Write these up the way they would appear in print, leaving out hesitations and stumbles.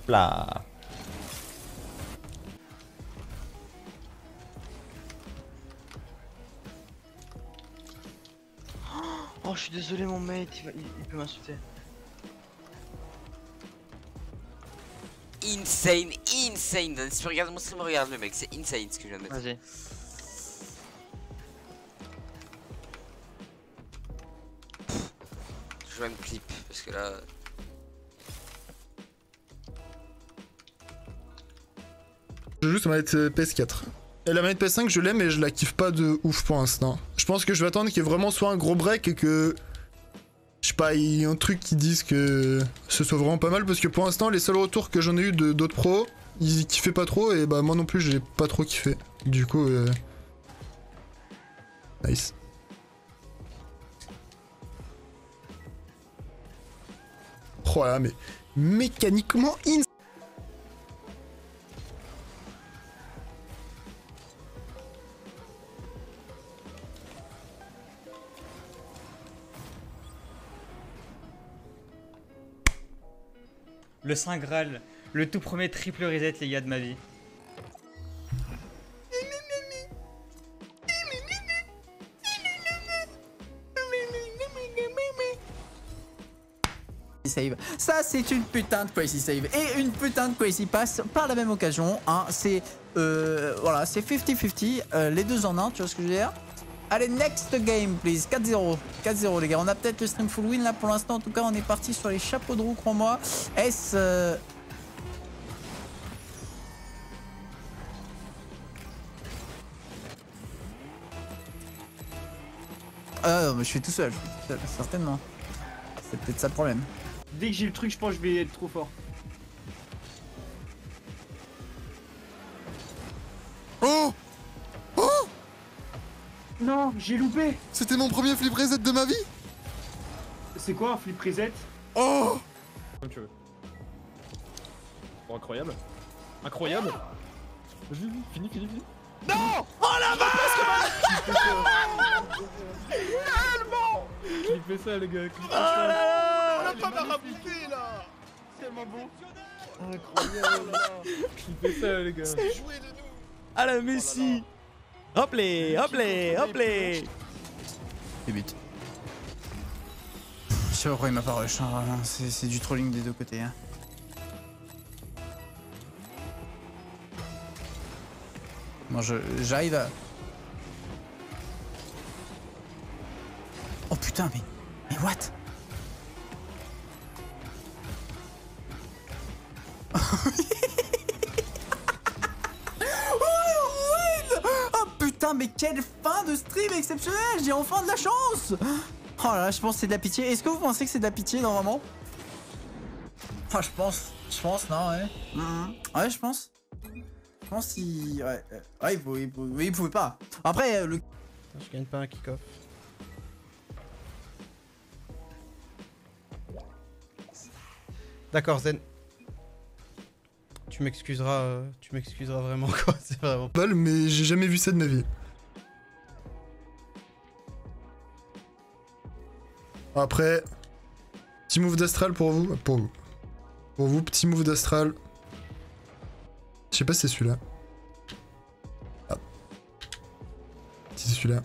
Là. Oh, je suis désolé, mon mate, il peut m'insulter. Insane, insane. Si tu regardes mon stream, regarde le mec, c'est insane ce que je viens de mettre. Vas-y. Je vais même clip parce que là. Je joue sur ma manette PS4. Et la manette PS5, je l'aime, mais je la kiffe pas de ouf pour l'instant. Je pense que je vais attendre qu'il y ait vraiment soit un gros break et que. Je sais pas, il y a un truc qui dise que ce soit vraiment pas mal, parce que pour l'instant, les seuls retours que j'en ai eu de d'autres pros, ils kiffaient pas trop, et bah moi non plus, j'ai pas trop kiffé. Du coup, nice. Oh là, mais mécaniquement in. Le Saint Graal, le tout premier triple reset les gars de ma vie. Save. Ça c'est une putain de crazy save et une putain de crazy pass par la même occasion hein. C'est voilà, c'est 50-50 les deux en un, tu vois ce que je veux dire. Allez, next game please. 4-0 4-0 les gars, on a peut-être le stream full win là pour l'instant. En tout cas on est parti sur les chapeaux de roue, crois-moi. Est-ce non mais je suis tout seul, certainement. C'est peut-être ça le problème. Dès que j'ai le truc, je pense que je vais être trop fort. Oh! Oh! Non, j'ai loupé. C'était mon premier flip reset de ma vie! C'est quoi un flip reset? Oh! Comme tu veux. Bon, incroyable. Incroyable. Vas-y, fini. Non! Oh la vache! Clippez ça, les gars. Clippez Oh ça. là là! On a pas ma rapidité là! Tellement beau. Incroyable! Clippez ça, les gars. Jouez de nous! À la Messi. Hop les, hop les, hop les. Et but. Je sais pas pourquoi il m'a pas rush, hein. C'est du trolling des deux côtés hein. Bon, j'arrive à... Oh putain, mais what? Oh putain, mais quelle fin de stream exceptionnelle! J'ai enfin de la chance! Oh là là, je pense que c'est de la pitié. Est-ce que vous pensez que c'est de la pitié normalement? Oh, je pense, non, ouais. Ouais, je pense. Je pense qu'il... Ouais, il pouvait pas. Après, le... Je gagne pas un kick-off. D'accord, Zen. Tu m'excuseras vraiment quoi, c'est vraiment... Mais j'ai jamais vu ça de ma vie. Après, petit move d'astral pour vous. Pour vous, petit move d'astral. Je sais pas si c'est celui-là. Ah. Si c'est celui-là.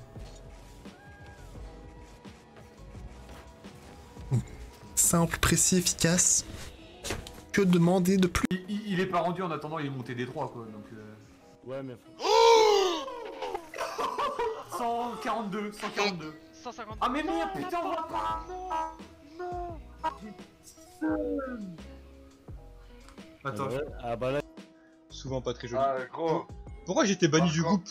Simple, précis, efficace. Que demander de plus? Il est pas rendu en attendant, il est monté des droits quoi, donc Ouais, mais... 142, 142. 150. Ah mais merde, putain, on voit pas. Non. Attends. Ah bah là... Souvent pas très joli. Ah gros. Pourquoi j'étais banni du groupe?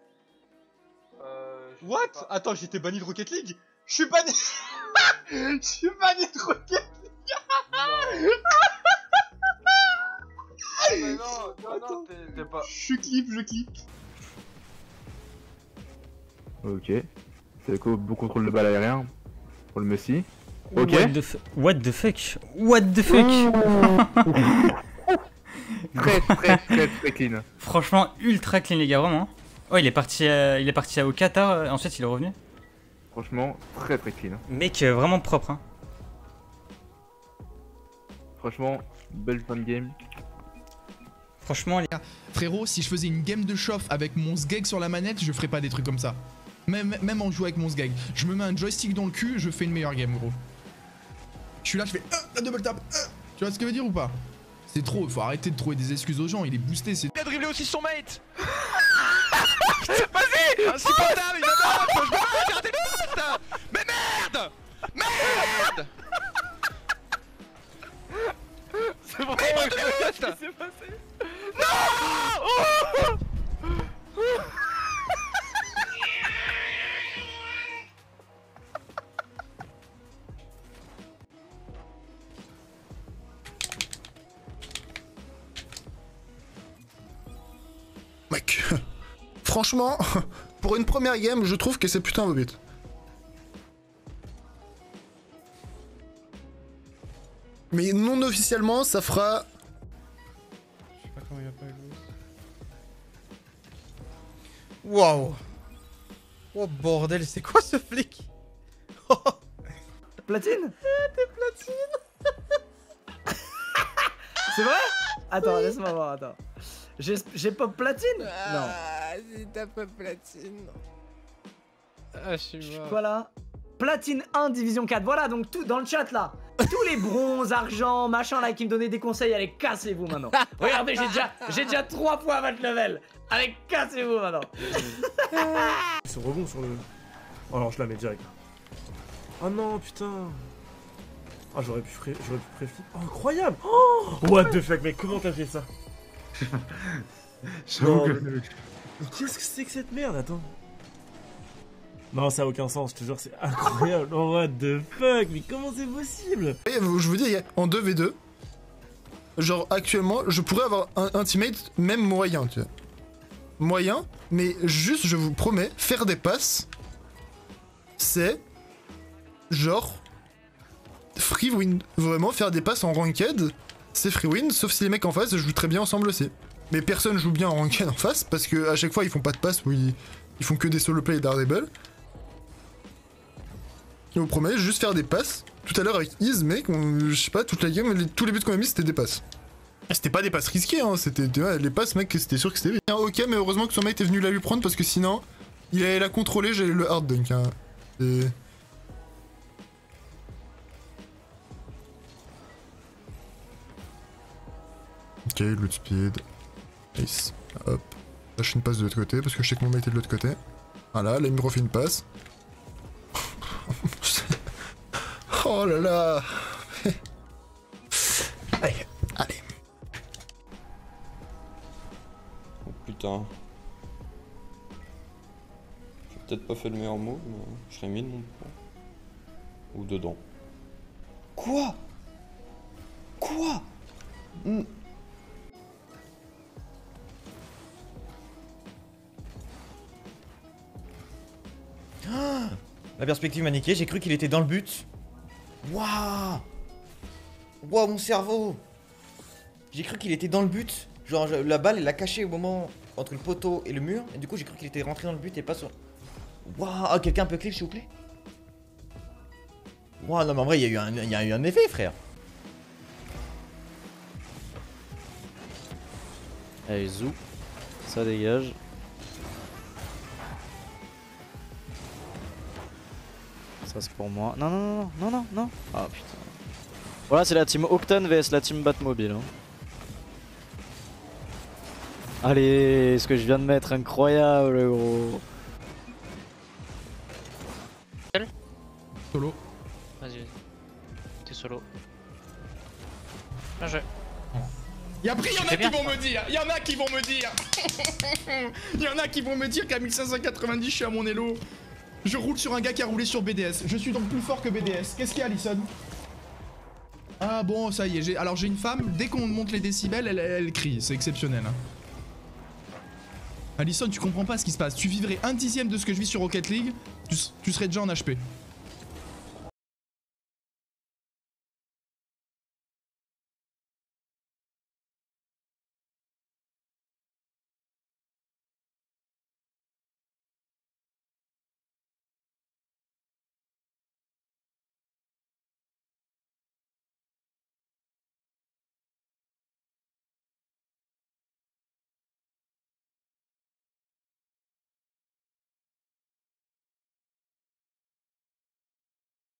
What? Pas. Attends, j'étais banni de Rocket League? Je suis banni... Je suis banni de Rocket League. Mais non, t'es pas... Je clip. Ok. C'est quoi, beau contrôle de balle aérien pour le Messi. Ok. What the fuck? What the fuck? Très clean. Franchement, ultra clean les gars, vraiment. Oh, il est parti au Qatar, ensuite il est revenu. Franchement, très clean. Mec, vraiment propre. Hein. Franchement, belle fin de game. Franchement, les gars. Frérot, si je faisais une game de chauffe avec mon sgeg sur la manette, je ferais pas des trucs comme ça. Même en jouant avec mon sgeg. Je me mets un joystick dans le cul, je fais une meilleure game, gros. Je suis là, je fais la double tap. Tu vois ce que je veux dire ou pas? C'est trop, faut arrêter de trouver des excuses aux gens, il est boosté, c'est... Il a dribblé aussi son mate. Vas-y, insupportable, il a marre, je me fais garder le poste. Mais merde. Merde. C'est bon, qu'est-ce qui s'est passé? Non. Oh. Mec, franchement, pour une première game, je trouve que c'est putain un beau but. Mais non officiellement, ça fera... Je sais pas comment il a pas eu le... Waouh. Oh bordel, c'est quoi ce flic? Platine? T'es platine. C'est vrai? Attends, laisse-moi voir, attends. J'ai pop platine? Non. Ah, si t'as pas platine. Ah, je suis mort. Voilà. Platine 1, division 4. Voilà, donc tout dans le chat là. Tous les bronzes, argent, machin là qui me donnaient des conseils, allez, cassez-vous maintenant. Regardez, j'ai déjà 3 fois votre level. Allez, cassez-vous maintenant. Ils sont rebonds sur le... Oh alors je la mets direct. Oh non, putain. Ah, j'aurais pu préflip. Oh, incroyable. Oh, what the fuck, mec, comment t'as fait ça? J'avoue que... Mais qu'est-ce que c'est que cette merde? Attends. Non, ça a aucun sens, je te jure, c'est incroyable. Oh, what the fuck, mais comment c'est possible? Je vous dis, en 2v2, genre actuellement, je pourrais avoir un teammate même moyen, tu vois. Moyen, mais juste, je vous promets, faire des passes, c'est genre free win. Vraiment, faire des passes en ranked, c'est free win, sauf si les mecs en face jouent très bien ensemble aussi. Mais personne joue bien en ranked en face, parce que à chaque fois, ils font pas de passes, ou ils font que des solo play et d'Ardable. Je vous promets, juste faire des passes. Tout à l'heure avec Iz, mec, je sais pas, toute la game, tous les buts qu'on a mis, c'était des passes. C'était pas des passes risquées, hein, c'était les passes, mec, c'était sûr que c'était bien. Ok, mais heureusement que son mate est venu la lui prendre, parce que sinon, il allait la contrôler, j'allais le hard dunk. Hein. Et... Ok, loot speed. Nice. Hop. Lâche une passe de l'autre côté, parce que je sais que mon mate est de l'autre côté. Voilà, là il me refait une passe. Oh là là. Allez, allez. Oh putain. J'ai peut-être pas fait le meilleur move, mais je serais mis de mon point. Ou dedans. Quoi? Quoi? La perspective m'a niqué, j'ai cru qu'il était dans le but. Waouh! Waouh, mon cerveau! J'ai cru qu'il était dans le but. Genre, la balle, elle l'a caché au moment entre le poteau et le mur. Et du coup, j'ai cru qu'il était rentré dans le but et pas sur... Waouh! Oh, quelqu'un peut clip, s'il vous plaît? Waouh, non, mais en vrai, il y a eu un effet, frère. Allez, zou. Ça dégage. Ça c'est pour moi. Non, non, non, non, non, non. Ah putain. Voilà, c'est la team Octane vs la team Batmobile. Hein. Allez, ce que je viens de mettre, incroyable, gros. Solo. Vas-y, t'es solo. Bien joué. Et après, il y en a qui vont me dire, il y en a qui vont me dire, il y en a qui vont me dire qu'à 1590, je suis à mon elo. Je roule sur un gars qui a roulé sur BDS. Je suis donc plus fort que BDS. Qu'est-ce qu'il y a, Alison? Ah bon, ça y est. Alors j'ai une femme, dès qu'on monte les décibels, elle crie. C'est exceptionnel. Hein. Alison, tu comprends pas ce qui se passe. Tu vivrais un dixième de ce que je vis sur Rocket League, tu serais déjà en HP.